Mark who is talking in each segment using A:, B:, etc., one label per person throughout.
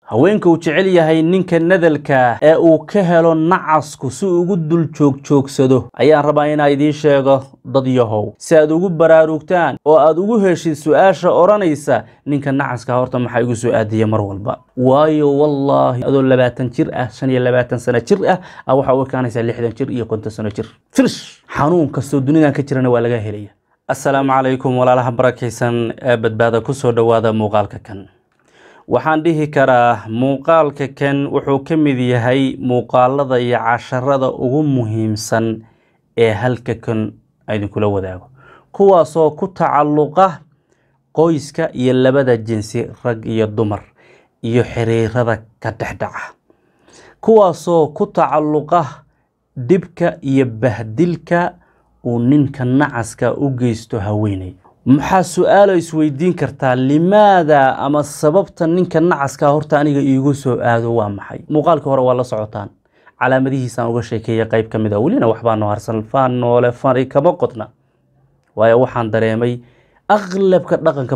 A: haweenka uu jecel yahay ninka nadalka ee uu ka helo nacasku si ugu dul joogsado ayaan rabaa inaan idiin sheego dad yahow si aad ugu baraarugtaan oo aad ugu heshid su'aasha oranaysa ninka nacaska horta maxay ugu soo aadiyay mar walba waayo wallahi adoo 20 jir ah 25 sano jir ah waxa uu kaanaysa 60 jir iyo 50 sano jir finish xanuun kasto dunidan ka jirana waa laga helaya assalaamu calaykum walaalaha barakaysan badbaada ku soo dhawaada muuqaalka kan waxaan dhihi karaa muuqaalka kan wuxuu ka mid yahay muuqaalada iyo casharada ugu muhiimsan ee halka kan idin kula wadaago kuwaasoo ku tacalluqa qoyska iyo labada jinsi rag iyo dumar iyo xiriirada ka dhexdhaca kuwaasoo ku tacalluqa dibka iyo bahdilka uu ninka nacaska u geysto haweeney maxaa su'aalo isweydiin kartaa limaada ama sababta ninka nacaska horta aniga iigu soo aado waa maxay muuqaalka hore waa la socotaan calaamadihiisaan uga sheekeeyay qayb ka mid ah welina waxbaa noo harsan faan noole fari kama qodna waayo waxaan dareemay aqlabka dhaqanka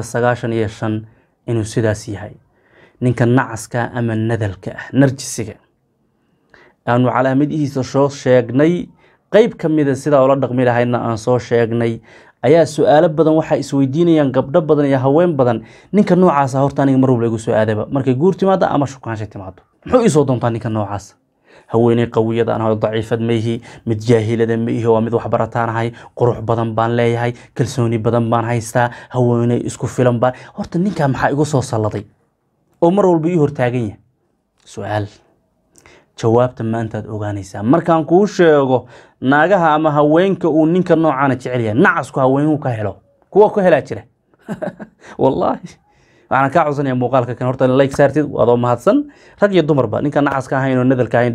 A: 95% inuu sidaas yahay ninka nacaska ama nadalka ah narjisiga aanu calaamadihiisa soo sheegnay qayb ka mid ah sida ula dhaqmi lahaydna aan soo sheegnay ayaa su'aalo badan waxa isweydiinayaan gabdho badan iyo haween badan ninka noocaas ah horta aniga mar walba igu soo aadaba markay guur timaado ama shukaansho timaado muxuu isoo doontaa ninka noocaas haweeney qawiyada aan daciifad meehi mid jaahilada meehi waa mid wax barataanahay qurux badan baan leeyahay kalsooni badan baan haystaa haweeney isku filan baan horta ninka maxaa igu soo salladay oo mar walba ii hortaagan yahay su'aal jawaabta ma antaad ogaanaysaa markaan kuu sheego naagaha ama haweenka uu ninka noocaana jecel yahay nacasku haweenku ka helo kuwa ku helaa jira wallahi waxaan ka codsanaya muuqaalka kan horta like saartid waad mahadsan rag iyo dumarba ninka nacaska ahayn oo nadalka ahayn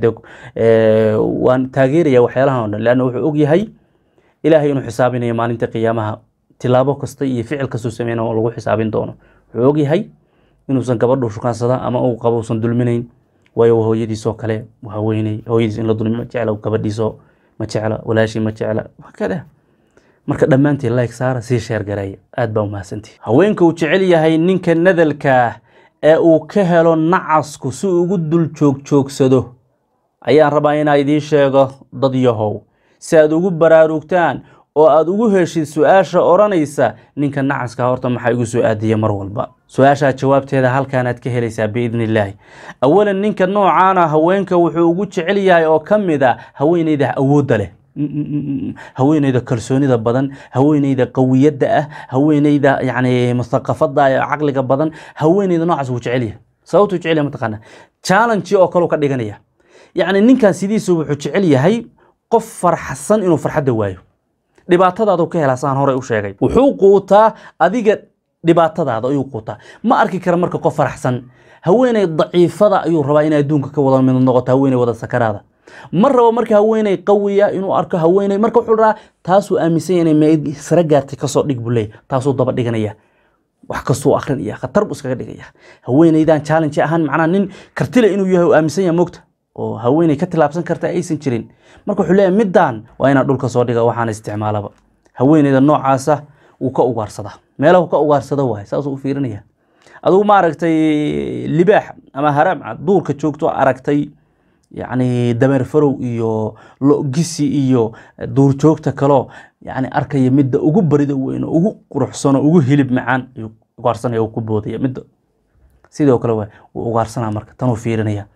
A: waan taageeraya waxyaalahan oo dhan laana wuxuu og yahay ilaahay inuu xisaabinayo maalinta qiyaamaha tilaabo kasta iyo ficil kasta sameeyana oo lagu xisaabin doono wuxuu og yahay inuusan gabadhu shukaansada ama uu qabowsan dulminayn waayo hooyadiisoo kale haweeney hooyadiis in la dulmiyo ma jecla gabadhiisoo ma jecla walaashi ma jecla wakada marka dhamaantii like saara si share gareey aad baa u mahadsantii haweenka uu jecel yahay ninka nadalka ee uu ka helo nacasku si ugu dul joogsado ayaan rabaa inaan idiin sheego dad yahow si aad ugu baraarugtaan oo aad ugu heshid su'aasha oranaysa ninka nacaska horta maxay ugu soo aadiyay mar walba su'aasha jawaabteeda halkaan aad ka helaysaa biidnillah awalan ninka noocaana haweenka wuxuu ugu jecel yahay oo kamida haweeneyda awoodda leh haweeneyda kalsoonida badan haweeneyda qawiyada ah haweeneyda yani mustaqafada iyo aqliga badan haweeneyda noocaas uu jecel yahay sababtu jecel yahay mataqaana challenge oo kale ka dhiganaya yani ninkan sidiisu wuxuu jecel yahay qof farxsan inuu farxada waayo dhibaatadaadu ka helasaan hore u sheegay wuxuu quutaa adiga dhibaatadaada ayuu quutaa ma arki kara marka qof faraxsan haweeney daciifada ayuu rabaa in adduunka ka wada mid noqoto haweeney wada sakaraada mar rabo marka haweeney qawiya inuu arko haweeney marka wuxuu raa taasuu aaminsan yahay inay sare gaartay ka soo dhig bulay taasuu daba dhiganaya wax ka soo akhrinaya khatar buu iskaga dhigaya haweeneydan challenge ahaan macna nin kartile inuu yahay oo aaminsan yahay moogta oo haweeney ka tilaabsan karta aysan jirin marka wuxuu leeyahay midaan waa ina dhulka soo dhiga waxaan isticmaalaba haweeneyda noocaas ah uu ka ugaarsada meelaha ka ugaarsada waay saas uu fiirinaya adigu ma aragtay libaax ama haram duurka joogto aragtay yani dameer farow iyo logisi iyo duur joogta kale yani arkay midda ugu barida weyn ugu quruxsan ugu hilib macaan iyo ugaarsanaya uu ku boodaya midda sidoo kale waa ugaarsana marka tan uu fiirinaya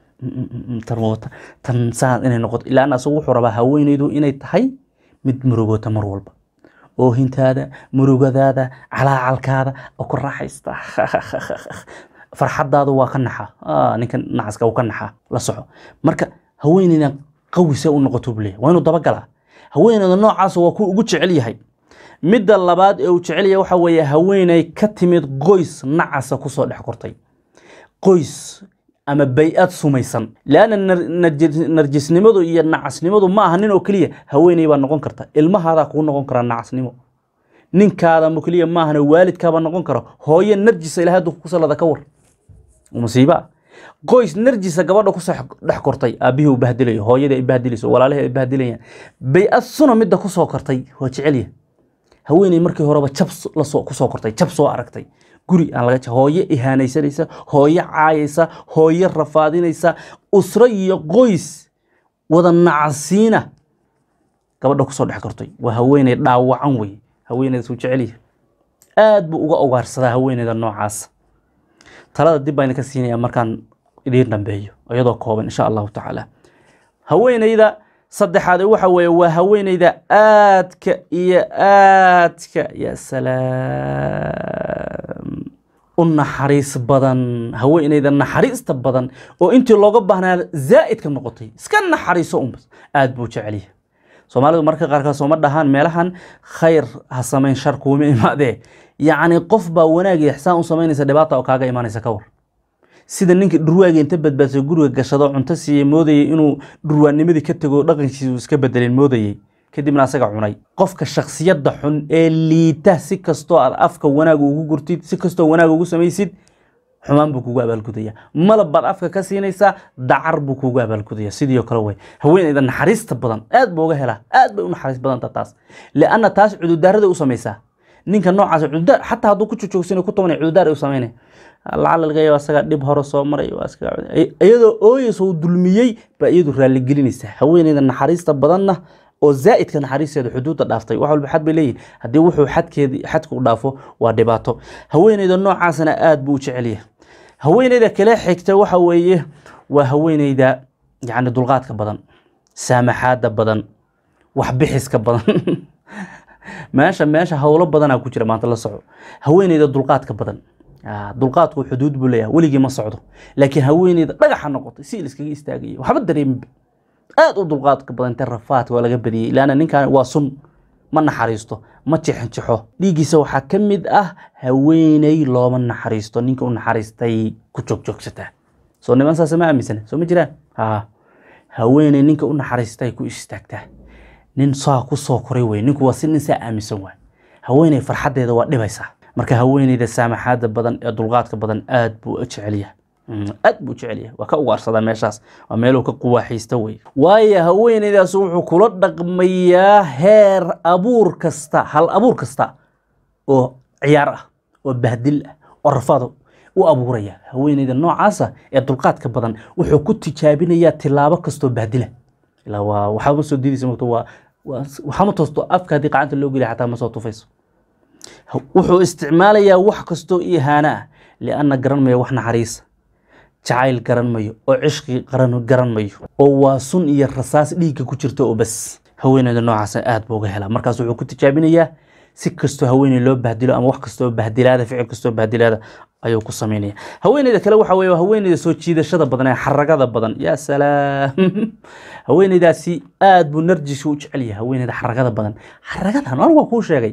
A: tan saan inay noqoto ilaa aan asagu wuxuu rabaa haweeneydu inay tahay mid murugota mar walba oo hintaada murugadaada calaacalkaada oo ku raaxaysta farxadaadu waa ka naxa ninka nacaska uu ka naxa la soco marka haweeneydan qawisa u noqoto blee waa inuu daba galaa haweeneyda noocaas waa ku ugu jecel yahay midda labaad ee uu jecel yahay waxa weeye haweeney ka timid qoys nacasa ku soo dhex kortay qoys ama bay'ad sumaysan laana narjisnimadu iyo nacasnimadu ma aha nin oo kaliya haweeney baa noqon karta ilmahaada ku noqon kara nacasnimo ninkaada ma kaliya ma ahna waalidka baa noqon kara hooyo narjis ilaahay ku salada ka war musiiba qoys narjisa gabadha ku dhex kortay aabihii u bahdilayo hooyada ay bahdilayso walaalaha ay bahdilayaan bay'ad suna midda ku soo kortay waa jecel yahay haweeney markii horeba jab la soo ku soo kortay jab soo aragtay guri aan laga hooyo ihaanaysanaysa hooyo caayaysa hooyo rafaadinaysa usro iyo qoys wada nacasiina gabadha ku soo dhex kartay waa haweeney dhaawacan way haweeneyda soo jeceliya aad buu uga ogaarsadaa haweeneyda noocaas talada dib baan ka siinaya markaan idin dambeeyo iyadoo kooban insha Allah taala haweeneyda saddexaad waxa weeye waa haweeneyda aadka iyo aadka ya salaam naxariis badan haweeneyda naxariista badan oo intii looga baahnaa zaa'id ka noqotay iska naxariiso aad buu jeceliya Soomaalidu marka qaarka soo ma dhahan meelahan khayr ha sameyn shar kuuma imaade yaani qof baa wanaag iyo ihsaan u sameynaysa dhibaato oo kaaga imaanaysa ka war sida ninka dhurwaaga inta badbaasay guriga gashado cunto siiyay moodayay inuu dhurwaanimadii ka tago dhaqankiisa iska bedeleen moodayay kadibna asaga cunay qofka shakhsiyadda xun ee liita si kasto aad afka wanaag ugu gurtid si kasto wanaag ugu samaysid xumaan buu kugu abaalgudaya malab baad afka ka siinaysa dacar buu kugu abaalgudaya sidoo kale way haweeneyda naxariista badan aad buu uga helaa aad bay u naxariis badan taas laana taas cududarada u samaysaa ninka noocaas cududar hatta haduu ku joogsan ku tobanay cududar u sameynay lacala laga yaabo asaga dib hore soo maray iyadoo ooyso dulmiyay ba iyadu raali gelinaysa haweeneyda naxariista badanna oo zaa'id ka naxariiseeda xuduudda dhaaftay wax walba xad bay leeyihiin hadii wuxuu xadku u dhaafo waa dhibaato haweeneyda noocaasna aad buu u jeceliyaa haweeneyda kale xigta waxa weeye waa haweeneyda yaani dulqaadka badan saamaxaada badan wax bixiska badan meesha hawlo badan ku jira maanta la soco haweeneyda dulqaadka badan dulqaadku xuduud buu leeyahay waligi ma socdo laakiin haweeneyda dhagaxa noqotay si iskaga istaagay waxba dareemin aad u dulqaadka badan tarafaad waa laga badiyay ilaana ninkan waa sun ma naxariisto ma jixinjixo dhiigiisa waxa kamid ah haweeney looma naxariisto ninka u naxariistay ku joogsata soo niman saas ma aaminsan soo ma jiraan haweeney ninka u naxariistay ku istaagtaa nin soo ku soo koray way ninku waa sin insa aaminsan way haweeney farxadeeda waa dhibaysa marka haweeneyda saamaxaada badan ee dulqaadka badan aad buu u jeceliyaa waa ka ugaarsadaa meeshaas waa meel uu ka quwaaxaysta way waayo haweeneydaas wuxuu kula dhaqmayaa heer abuur kasta hal abuur kasta oo ciyaar ah oo bahdil ah oo rafaado u abuuraya haweeneyda noocaas ee dulqaadka badan wuxuu ku tijaabinayaa tilaabo kasto bahdila ilaa waxa uu soo diidaysa waxa ma toosto afka hadii qacanta loo geliyo xataa ma soo tufayso wuxuu isticmaalayaa wax kasto ihaana liana garan ma wax naxariis jacayl garan mayo oo cishqi garan mayo oo waa sun iyo rasaas dhiigga ku jirto oo bas haweeneyda noocaas aad buu uga helaa markaas wuxuu ku tijaabinayaa si kasto haweeney loo bahdilo ama wax kasto bahdilaada ficil kasto bahdilaada ayuu ku sameeynaya haweeneyda kale waxa weeye haweeneyda soo jiidashada badan ee xaragada badan ya salaam haweeneydaasi aad buu narjis u jecel yahay haweeneyda xaragada badan xaragadan anigu ku sheegay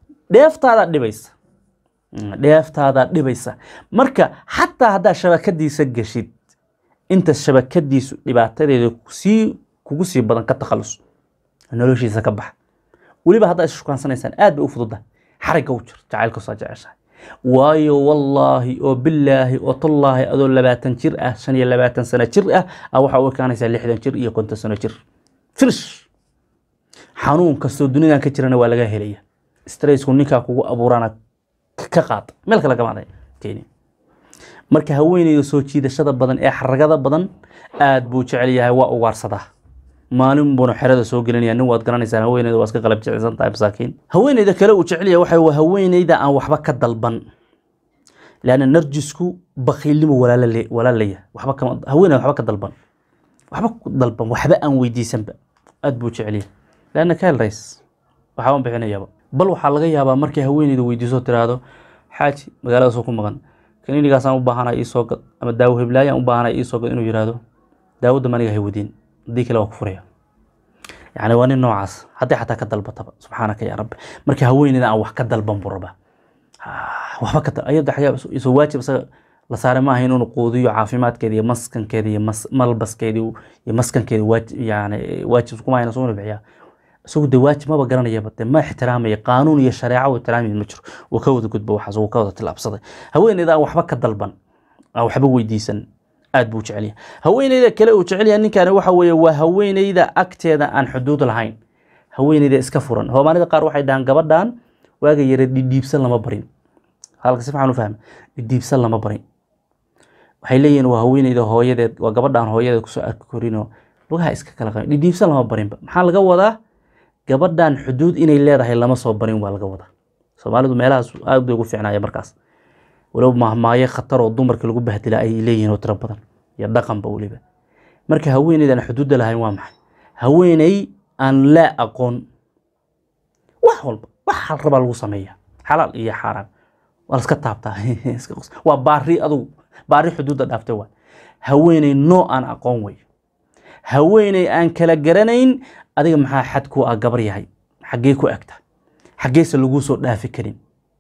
A: dheeftaada dhibaysa marka hatta hada shabakadiisa gashid inta shabakadiisu dhibaatadeeda kugu sii badan ka takhalus noloshiisa ka bax waliba hada ishukaansanaysan aad bay u fududahay xariga u jir jacaylka soo jeceshahay waayo wallahi oo billahi oo tallahi adoo 20 jir ah 25 sano jir ah waxa uu kaanaysa 60 jir iyo 50 sano jir finish xanuun kasto dunida ka jirana waa laga helaya stress ku ninka kugu abuurana ka qaad meel kale gamaaday keenay marka haweeneyda soo jiidashada badan ee xaragada badan aad buu jecel yahay waa ugaarsadaa maalin buu xirada soo gelinaya nin waad garanaysaa haweeneyda waa iska qalab jecel tahay masaakiin haweeneyda kale uu jecel yahay waxa haweeneyda aan waxba ka dalban laana narjisku baqiilnimo walaalaya waxba kama haweeneyda waxba ka dalban waxba aan weydiisanba aad buu jecel yahay laana kale rays waxa uu bixinayaa bal waxa laga yaabaa markay haweeneyda weydiiso tiraado xaaji magaalada soo ku maqan kaniinigaas aan u baahanahay ii soo gad ama daawo heblaayaan u baahanahay ii soo gad inuu yiraahdo daawada maniga hay wadiin hadii kale waa ku furaya yani waa nin noocaas haddii xataa ka dalbataba subxaanaka ya rabbi marka haweeneyda aan wax ka dalban burba waxba ka ayada xayaa isoo waajib la saaray ma ahayn inuu quudiyo caafimaadkeeda iyo maskankeeda iyo malbaskeeda iyo maskankeeda waajib kuma ayna soo bixiyaa سو دواج ما بقرنا يبت ما احترامي قانون يا شريعة واحترامي المجر وكود قد بوحز وكود تلابصده هوين إذا وحبك الضلبان أو حبوا يديسن أدبوش عليه هوين إذا كلا وش عليه أن كان وحوي وهوين إذا أكتر عن حدود العين هوين إذا إسكفرن هو ما نذكر واحد دان قبل دان واجي يرد يديبسن لما برين halka si fiican u fahmi dhiibsan lama barin waxay leeyihiin waa haweeneyda hooyadeed waa gabadhan hooyadeed kusoo arki korino lugaha iska kala qabin dhiibsan lama barinba maxaa laga wadaa gabadhan xuduud inay leedahay lama soo barin waa laga wadaa Soomaalidu meelahaas aad bay ugu fiicnaayeen markaas walow mahmaaye khatar oo dumarka lagu bahdila ay leeyihiin oo tiro badan iyo dhaqanba waliba marka haweeneydan xuduud lahayn waa maxay haweeney aan la aqoon wax walba wax raba lagu sameeyaa xalaal iyo xaraam wala iska taabtaa iska qos waa baari xuduudda dhaaftay waa haweeney noo aan aqoon way haweeney aan kala garanayn adiga maxaa xad ku ah gabar yahay xagee ku agta xageesa lagu soo dhaafi karin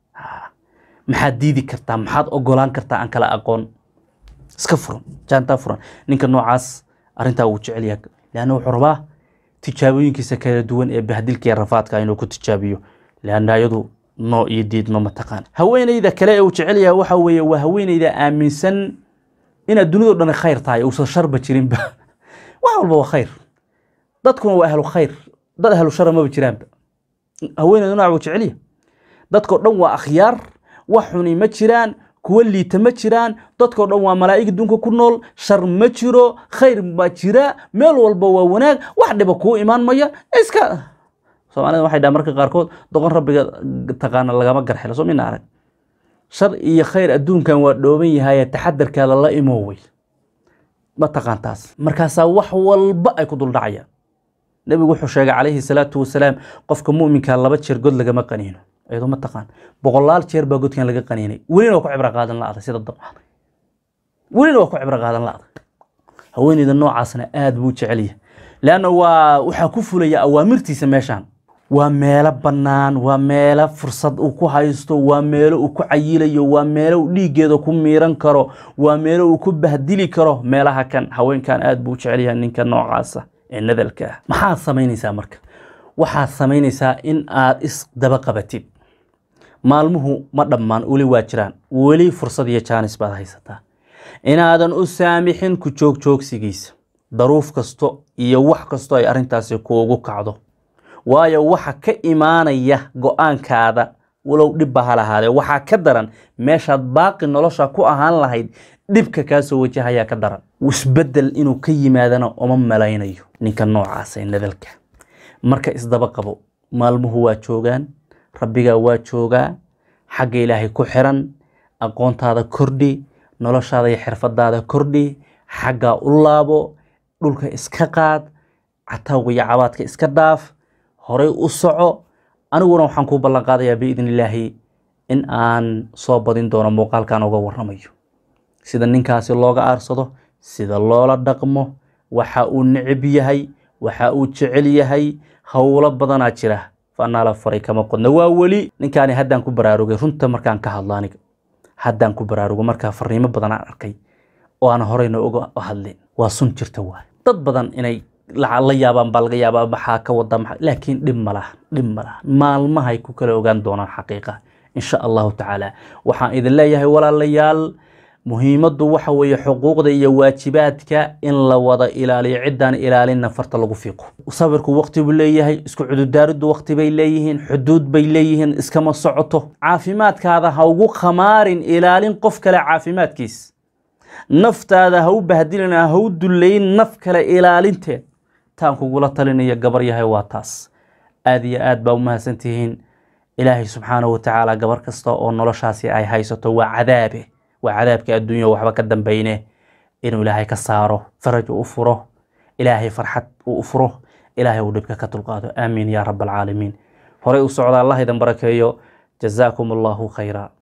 A: maxaad diidi kartaa maxaad ogolaan kartaa aan kala aqoon iska furan jaanta furan ninka noocaas arinta uu jecel yahay laana wuxuu rabaa tijaabooyinkiisa kala duwan ee bahdilka iyo rafaadka inuu ku tijaabiyo laana ayadu noo iyo diidma ma taqaan haweeneyda kale ee uu jecel yahay waxa weeye waa haweeneyda aaminsan in dunida dhan khayr tahay oo sharba jirin ba wax walba waa khayr dadkuna waa ahlu khayr dad ahlu shar ma jiraan haweeneyda nooca uu jecel yahay dadku dhan waa akhyaar waxuni ma jiraan kuwa liita ma jiraan dadku dhan waa malaa'ig dunka ku nool shar ma jiro khayr ma jira meel walba waa wanaag wax dhiba ku imaan maya iska Soomaalida waxay dhaar marka qaarkood doqon rabbiga taqaana lagama garxilo soo mina arag shar iyo khayr adduunkan waa dhooban yahay taxadarkaada la imooway ma taqaantaas markaas wax walba ay ku dul dhacayaan nabigu wuxuu sheegay calayhi salaatu wasalaam qofka muuminka laba jeer god lagama qaniino ayadoo ma taqaan boqolaal jeer baa godkan laga qaniinay welina waa ku cibra qaadan la'ada sida dabcad welina waa ku cibra qaadan la'ada haweeneyda noocaasna aad buu jecel yahay laana waxa ku fulaya awaamirtiisa meeshan waa meelo banaan waa meelo fursad uu ku haysto waa meelo uu ku cayilayo waa meelo uu dhiigeeda ku miiran karo waa meelo uu ku bahdili karo meelaha kan haweenkan aad buu jecel yahay ninka noocaasa ee nadalka maxaa sameynaysaa marka waxaa sameynaysaa in aad is daba qabatid maalmuhu ma dhammaan wali waa jiraan wali fursad iyo chance baad haysataa inaadan u saamixin ku joogsigiisa daruuf kasto iyo wax kasto ay arintaasi kuugu kacdo waayo waxa ka imaanaya go'aankaada walow dhib ba halahaade waxa ka daran meeshaad baaqi nolosha ku ahaan lahayd dhibka ka soo wajahaya ka daran isbedel inuu ka yimaadana uma malaynayo ninka noocaas ee nadalka marka isdaba qabo maalmuhu waa joogan rabbiga waa jooga xagga ilaahay ku xiran aqoontaada kordhi noloshaada iyo xirfadaada kordhi xagga u laabo dhulka iska qaad catawga iyo cabaadka iska dhaaf horay u soco aniguna waxaan ku ballan qaadayaa biidnillaahi in aan soo badin doono muuqaalkan uga warramayo sida ninkaasi looga aarsado sida loola dhaqmo waxa uu necib yahay waxa uu jecel yahay hawlo badanaa jira فأنا فريق كما قلنا وولي نكاني هدان كبراروغي رنت مركان كهدلاني هدان كبراروغ مركا فريمه بدن arkay oo aan horeyna uga hadleen waa sun jirta waa dad badan inay la yaabaan balga yaabaa waxa ka wada laakiin dhib malaha maalmahay ku kala ogaan doonaan xaqiiqa insha Allah taala waxaan idin leeyahay walaalayaal muhiimadu waxa weeye xuquuqda iyo waajibaadka in la wada ilaaliyo ciidan ilaalina farta lagu fiiqo sabirku waqti buu leeyahay isku cudurdaaridu waqti bay leeyihiin xuduud bay leeyihiin iskama socoto caafimaadkaada ha ugu khamarin ilaalin qof kale caafimaadkiis naftaada ha u bahdilina ha u duleyn naf kale ilaalinteed taan kugu la talinaya gabar yahay waa taas aad iyo aad baa u mahadsantihiin ilaahay subxaanahu wa ta'ala gabar kasta oo noloshaasi ay haysato waa cadaabe وعذابك الدنيا وحبك الدنبينه إنه إلهي كساره فرج وأفره إلهي فرحت وأفره إلهي ودبك كتلقاته آمين يا رب العالمين فريق السعودة الله إذن بركيه جزاكم الله خيرا